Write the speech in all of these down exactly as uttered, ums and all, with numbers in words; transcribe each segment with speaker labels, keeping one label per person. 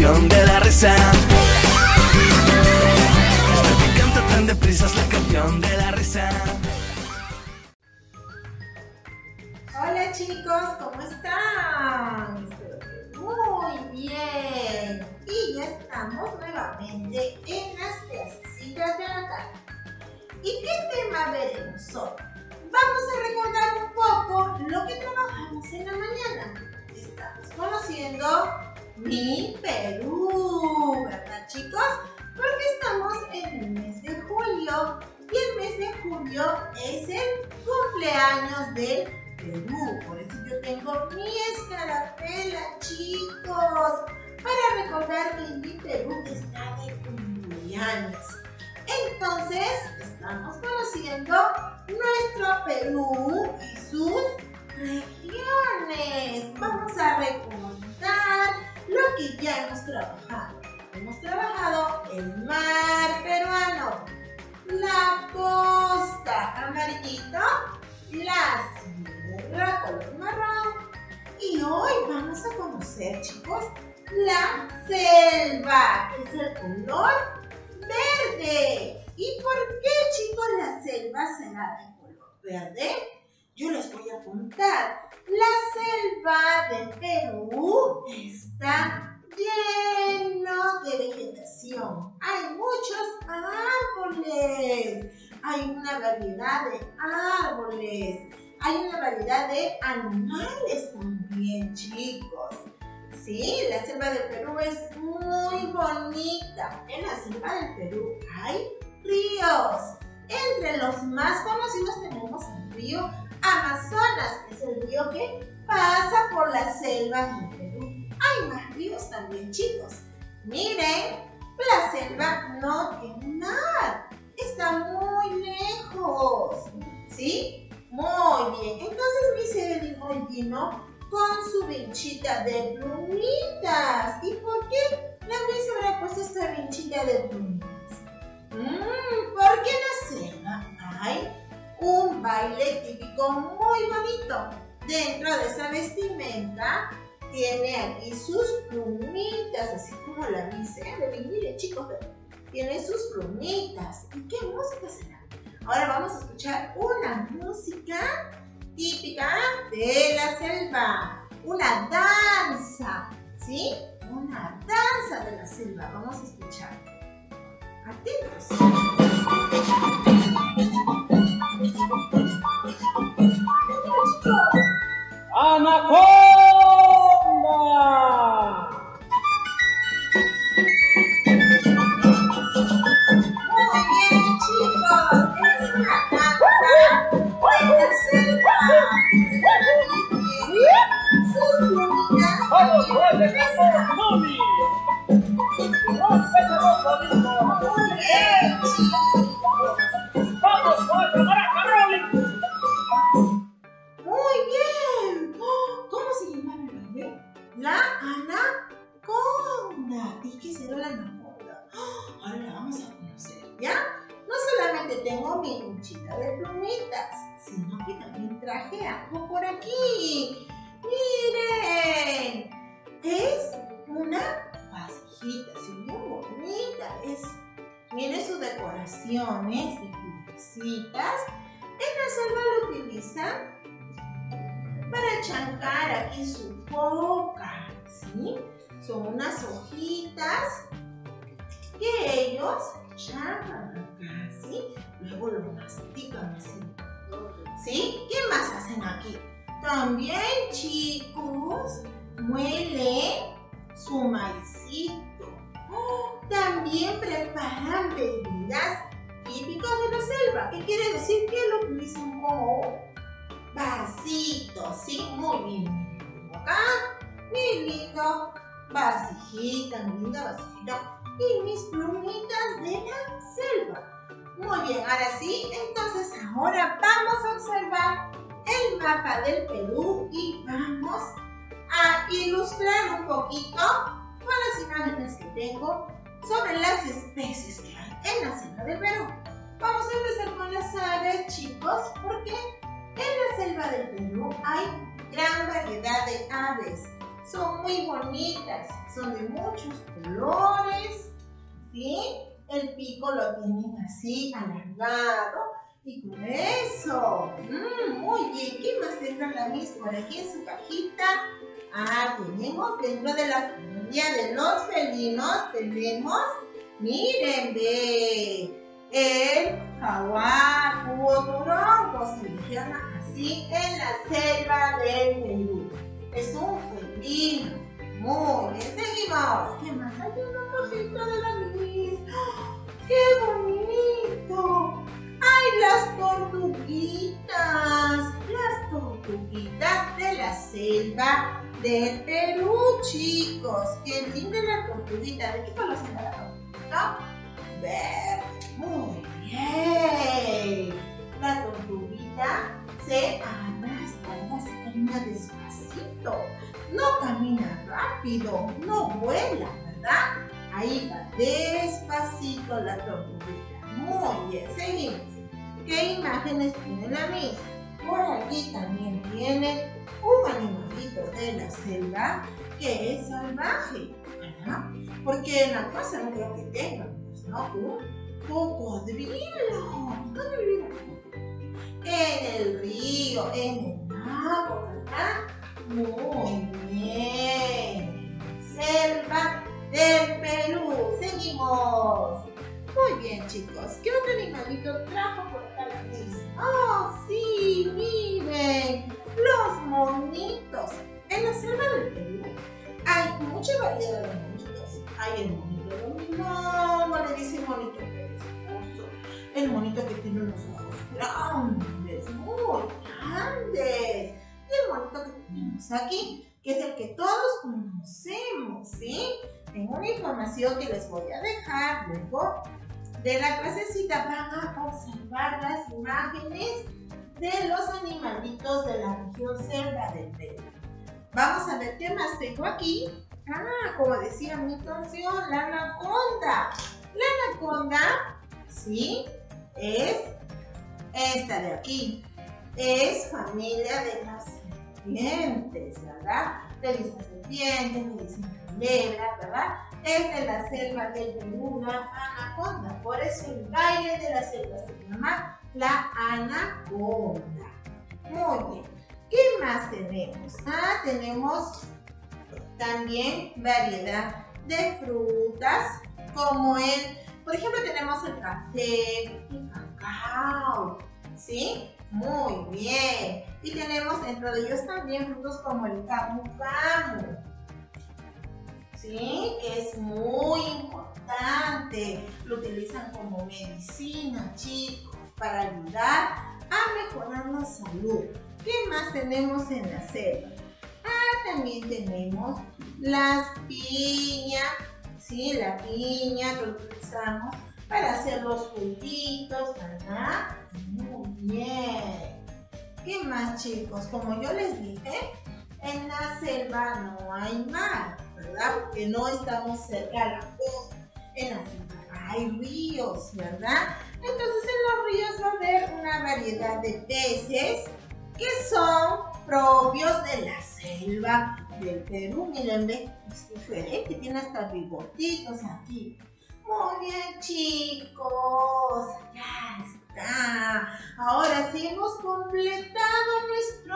Speaker 1: campeón de la risa. Esta que canta tan deprisa es la campeón de la risa.
Speaker 2: Hola chicos, ¿cómo están? Espero que muy bien. Y ya estamos nuevamente en las clasecitas de la tarde. ¿Y qué tema veremos hoy? Vamos a recordar un poco lo que trabajamos en la mañana. Estamos conociendo Mi Perú, ¿verdad chicos? Porque estamos en el mes de julio y el mes de julio es el cumpleaños del Perú. Por eso yo tengo mi escarapela, chicos, para recordar que mi Perú está de cumpleaños. Entonces, estamos conociendo nuestro Perú y sus regiones. Vamos a recordar lo que ya hemos trabajado. Hemos trabajado el mar peruano, la costa amarillito, la sierra color marrón y hoy vamos a conocer, chicos, la selva, que es el color verde. ¿Y por qué, chicos, la selva será de color verde? Yo les voy a contar. La selva del Perú está lleno de vegetación. Hay muchos árboles. Hay una variedad de árboles. Hay una variedad de animales también, chicos. Sí, la selva del Perú es muy bonita. En la selva del Perú hay ríos. Entre los más conocidos tenemos el río Amazonas, que es el río que pasa por la selva del Perú. Hay más ríos también, chicos. Miren, la selva no tiene mar. Está muy lejos. ¿Sí? Muy bien. Entonces Miss Evelyn hoy vino con su vinchita de plumitas. ¿Y por qué la Miss habrá puesto esta vinchita de plumitas? Mm, porque en la selva hay un baile típico muy bonito. Dentro de esa vestimenta tiene aquí sus plumitas, así como la Miss Evelyn. Miren chicos, tiene sus plumitas. ¿Y qué música será? Ahora vamos a escuchar una música típica de la selva. Una danza, ¿sí? Una danza de la selva. Vamos a escuchar. Atentos.
Speaker 3: ¡Anaconda!
Speaker 2: Muy bien, chicos. Es una danza de la selva. Sus plumitas.
Speaker 3: ¡Vamos, vale, vamos, mami!
Speaker 2: Muy bien, chicos.
Speaker 3: ¡Vamos, vale, maraca, Rolly!
Speaker 2: Muy bien. ¿Cómo se llama el bebé? La anaconda. ¿Y qué será la anaconda? Ahora la vamos a conocer, ¿ya? No solamente tengo mi luchita de plumitas, sino que también traje algo por aquí. ¡Miren! Es una vasijita, así muy bonita. Es, miren sus decoraciones de florecitas. En la selva lo utilizan para chancar aquí su boca, ¿sí? Son unas hojitas que ellos chancan acá, ¿sí? Luego lo mastican así, ¿sí? ¿Qué más hacen aquí? También, chicos, muelen su maicito. Oh, también preparan bebidas típicas de la selva. ¿Qué quiere decir? Que lo utilizan como vasitos, ¿sí? Muy bien. Tengo acá mi lindo vasijita, mi linda vasijita y mis plumitas de la selva. Muy bien, ahora sí, entonces ahora vamos a observar el mapa del Perú y vamos a ilustrar un poquito con las imágenes que tengo sobre las especies que hay en la selva del Perú. Vamos a empezar con las aves, chicos, porque en la selva del Perú hay gran variedad de aves. son muy bonitas, son de muchos colores, ¿sí? El pico lo tienen así alargado y con eso, mmm, muy bien. ¿Qué más tendrá la Miss por aquí en su cajita? Ah, tenemos dentro de la familia de los felinos, tenemos, miren, ve, el jaguar búho torongo, se le llama así en la selva del Perú. Es un felino. Muy bien, seguimos. ¿Qué más? Hay una cosita de la Miss. ¡Qué bonito! ¡Ay, las tortuguitas! Las tortuguitas de la selva del Perú, chicos. ¡Qué linda la tortuguita! ¿De qué color será la tortuguita? Verde. Muy bien. La tortuguita se arrastra, se camina despacito. No camina rápido, no vuela, ¿verdad? Ahí va despacito la tortuguita. Muy bien, seguimos. ¿Qué imágenes tiene la Miss? Por aquí también tiene un animalito de la selva que es salvaje, ¿verdad? Porque en la casa no creo que tengamos, ¿no? Un cocodrilo. ¿Dónde vive el cocodrilo? En el río, en el lago, ¿verdad? Muy bien. Selva del Perú. Seguimos. Muy bien, chicos. ¿Qué otro animalito trajo por acá la Miss? ¡Oh, sí! Miren. Los monitos. En la selva del Perú hay mucha variedad de monitos. Hay el monito dominó, le dicen monito perezoso. El monito que tiene unos ojos grandes, muy grandes. Y el monito que tenemos aquí, que es el que todos conocemos, ¿sí? En una información que les voy a dejar luego de la clasecita, van a observar las imágenes de los animalitos de la región selva del Perú. Vamos a ver qué más tengo aquí. Ah, como decía mi canción, la anaconda. La anaconda, ¿sí? Es esta de aquí. Es familia de las serpientes, ¿verdad? Le dicen serpientes, le dicen culebra, ¿verdad? Es de la selva del Perú, la anaconda. Por eso el baile de la selva se llama la anaconda. Muy bien. ¿Qué más tenemos? Ah, tenemos también variedad de frutas, como el, por ejemplo, tenemos el café, el cacao, ¿sí? Muy bien. Y tenemos dentro de ellos también frutos como el camu camu, ¿sí? Que es muy importante. Lo utilizan como medicina, chicos, para ayudar a mejorar la salud. ¿Qué más tenemos en la selva? Ah, también tenemos las piñas, ¿sí? La piña que utilizamos para hacer los juguitos, ¿verdad? Muy bien. ¿Qué más, chicos? Como yo les dije, en la selva no hay mar, ¿verdad? Porque no estamos cerca de la costa. En la selva hay ríos, ¿verdad? Entonces en los ríos va a haber una variedad de peces que son propios de la selva del Perú. Miren, ve, es diferente, tiene hasta bigotitos aquí. Muy bien, chicos, ya está. Ahora sí hemos completado nuestro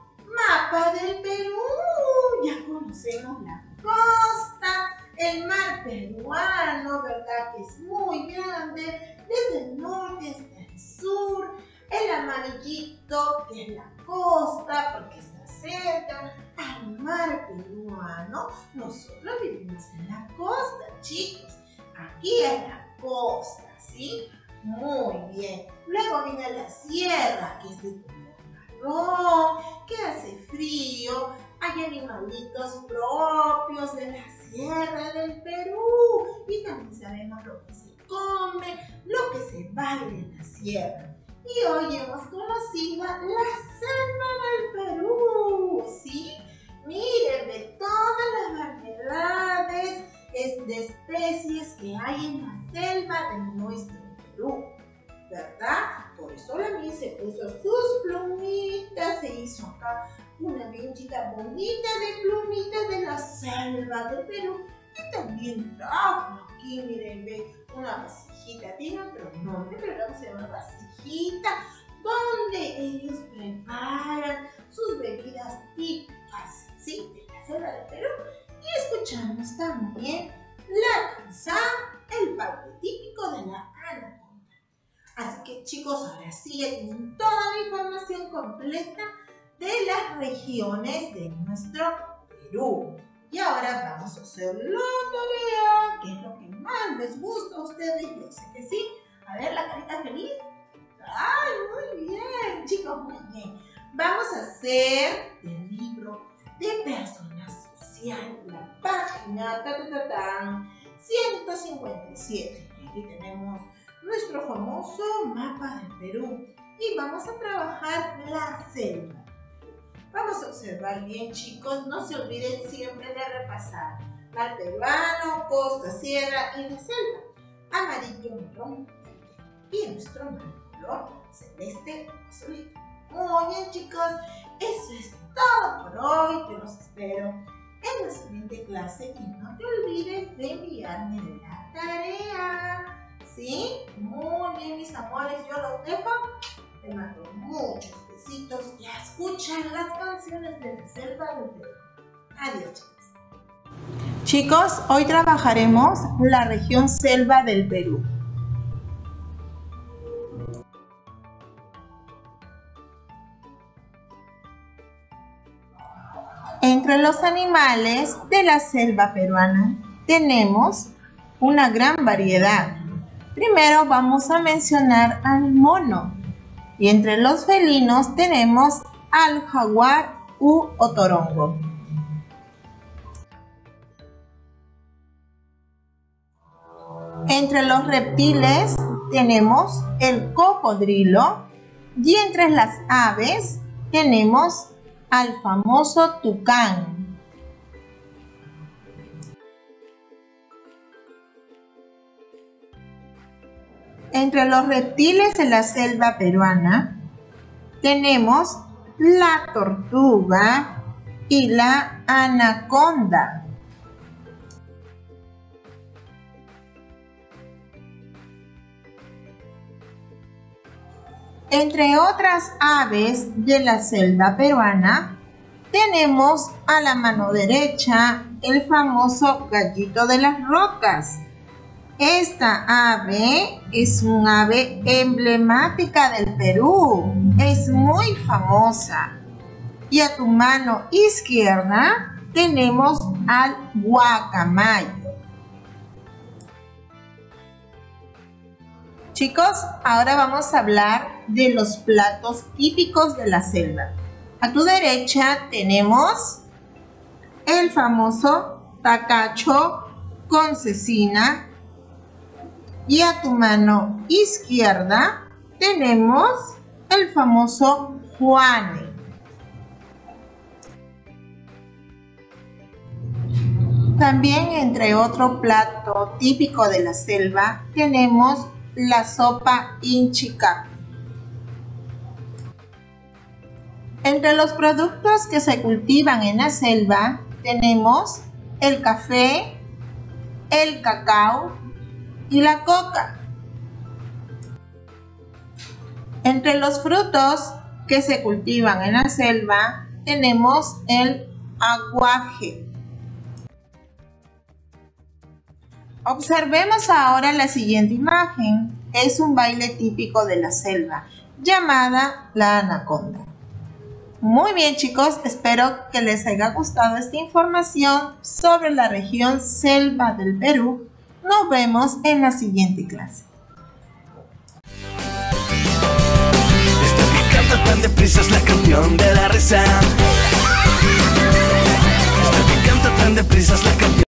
Speaker 2: mapa del Perú. Ya conocemos la costa, el mar peruano, ¿verdad? Que es muy grande, desde el norte hasta el sur. El amarillito, que es la costa, porque está cerca al mar peruano. Nosotros vivimos en la costa, chicos. Aquí es la costa, ¿sí? Muy bien. Luego viene la sierra, que es de color marrón, que hace frío. Hay animalitos propios de la sierra del Perú. Y también sabemos lo que se come, lo que se baila en la sierra. Y hoy hemos conocido la selva del Perú, ¿sí? Miren, de todas las variedades de especies que hay en la selva de nuestro Perú, ¿verdad? Por eso la Miss se puso sus plumitas, se hizo acá una pinchita bonita de plumitas de selva del Perú. Y también trajo aquí, miren, ve, una vasijita. Tiene otro nombre, pero vamos a llamar vasijita, donde ellos preparan sus bebidas típicas, ¿sí?, de la selva del Perú. Y escuchamos también la danza, el baile típico de la anaconda. Así que, chicos, ahora sí ya tienen toda la información completa de las regiones de nuestro Perú. Y ahora vamos a hacer la tarea, que es lo que más les gusta a ustedes. Yo sé que sí. A ver, la carita feliz. ¡Ay, muy bien, chicos, muy bien! Vamos a hacer el libro de persona social, la página ta, ta, ta, ta, ciento cincuenta y siete. Aquí tenemos nuestro famoso mapa del Perú y vamos a trabajar la selva. Vamos a observar bien, chicos, no se olviden siempre de repasar al peruano, costa, sierra y la selva. Amarillo, marrón y nuestro color celeste o azulito. Muy bien, chicos, eso es todo por hoy. Yo los espero en la siguiente clase y no te olvides de enviarme la tarea. ¿Sí? Muy bien, mis amores, yo los dejo. Te mando muchos besitos y a escuchar las canciones de la selva del Perú. Adiós, chicos. Chicos, hoy trabajaremos la región selva del Perú. Entre los animales de la selva peruana tenemos una gran variedad. Primero vamos a mencionar al mono. Y entre los felinos tenemos al jaguar u otorongo. Entre los reptiles tenemos el cocodrilo. Y entre las aves tenemos al famoso tucán. Entre los reptiles de la selva peruana tenemos la tortuga y la anaconda. Entre otras aves de la selva peruana tenemos a la mano derecha el famoso gallito de las rocas. Esta ave es un ave emblemática del Perú, es muy famosa. Y a tu mano izquierda tenemos al guacamayo. Chicos, ahora vamos a hablar de los platos típicos de la selva. A tu derecha tenemos el famoso tacacho con cecina. Y a tu mano izquierda tenemos el famoso juane. También, entre otro plato típico de la selva, tenemos la sopa inchicapi. Entre los productos que se cultivan en la selva tenemos el café, el cacao y la coca. Entre los frutos que se cultivan en la selva tenemos el aguaje. Observemos ahora la siguiente imagen. Es un baile típico de la selva llamada la anaconda. Muy bien, chicos, espero que les haya gustado esta información sobre la región selva del Perú. Nos vemos en la siguiente clase.
Speaker 1: Esta que canta tan deprisa es la canción de la risa. Esta que canta tan deprisa es la canción.